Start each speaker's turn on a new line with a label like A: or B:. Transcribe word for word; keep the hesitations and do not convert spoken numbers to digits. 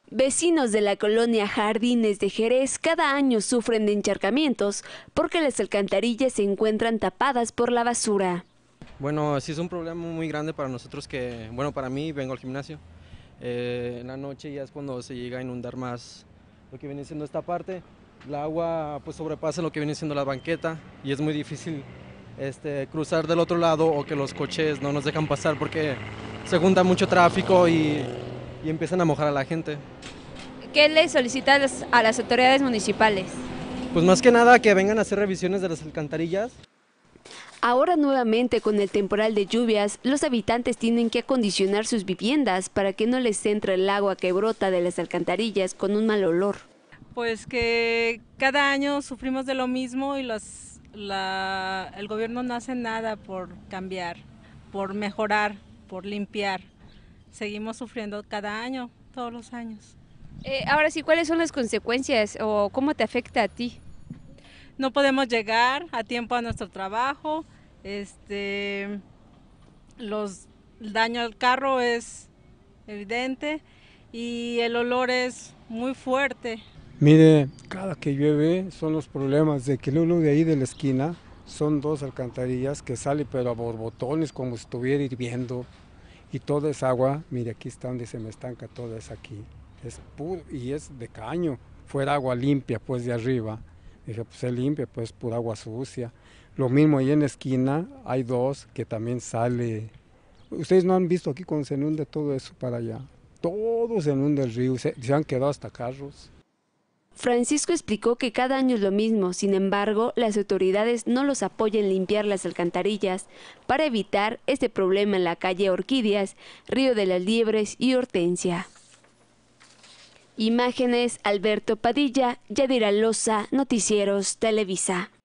A: Vecinos de la colonia Jardines de Jerez cada año sufren de encharcamientos porque las alcantarillas se encuentran tapadas por la basura.
B: Bueno, sí es un problema muy grande para nosotros que, bueno, para mí vengo al gimnasio. Eh, en la noche ya es cuando se llega a inundar más lo que viene siendo esta parte. El agua pues sobrepasa lo que viene siendo la banqueta y es muy difícil este, cruzar del otro lado o que los coches no nos dejan pasar porque se junta mucho tráfico y, y empiezan a mojar a la gente.
A: ¿Qué le solicitas a las autoridades municipales?
B: Pues más que nada que vengan a hacer revisiones de las alcantarillas.
A: Ahora nuevamente con el temporal de lluvias, los habitantes tienen que acondicionar sus viviendas para que no les entre el agua que brota de las alcantarillas con un mal olor.
C: Pues que cada año sufrimos de lo mismo y los, la, el gobierno no hace nada por cambiar, por mejorar, por limpiar. Seguimos sufriendo cada año, todos los años.
A: Eh, ahora sí, ¿cuáles son las consecuencias o cómo te afecta a ti?
C: No podemos llegar a tiempo a nuestro trabajo, este, los, el daño al carro es evidente y el olor es muy fuerte.
D: Mire, cada que llueve son los problemas de que luego de ahí de la esquina son dos alcantarillas que sale pero a borbotones como si estuviera hirviendo y toda esa agua, mire aquí está donde se me estanca toda esa aquí, es puro y es de caño, fuera agua limpia pues de arriba. Dije, pues es limpia, pues pura agua sucia. Lo mismo ahí en la esquina, hay dos que también sale. Ustedes no han visto aquí cuando se inunda todo eso para allá. Todo se inunda el río, se, se han quedado hasta carros.
A: Francisco explicó que cada año es lo mismo, sin embargo, las autoridades no los apoyan en limpiar las alcantarillas para evitar este problema en la calle Orquídeas, Río de las Liebres y Hortensia. Imágenes: Alberto Padilla, Yadira Loza, Noticieros Televisa.